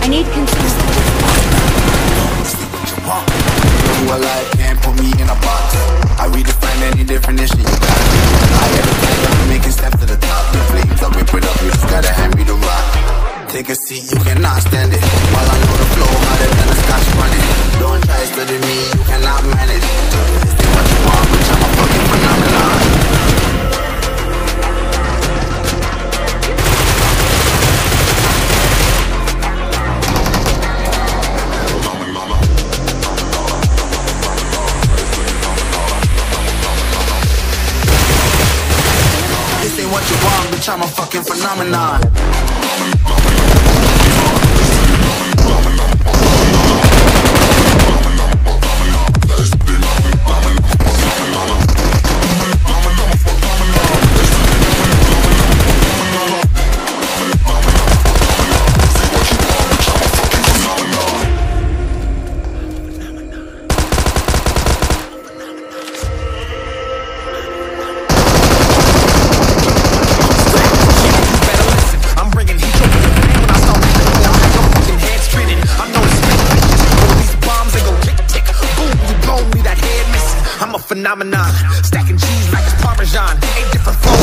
need consistency. Who alive can't put me in a box. I redefine any definition you got. I got a plan of making steps to the top. The flames, I whip it up, you just gotta hand me the rock. Take a seat, you cannot stand it. While I know the flow harder than a scotch bunny. Don't try studying me, you cannot manage. This ain't what you want, bitch, I'm a fucking phenomenon. What you want, bitch, I'm a fucking phenomenon. Phenomenon, stacking cheese like it's Parmesan. 8 different flows.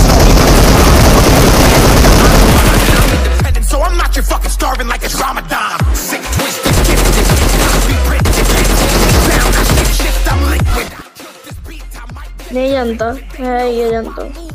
I'm independent, so I'm not your fucking starving like it's Ramadan. Sick, twisted, gifted, be printed. Sound, I shift, I'm liquid. नहीं जानता है, ये जानता हूँ।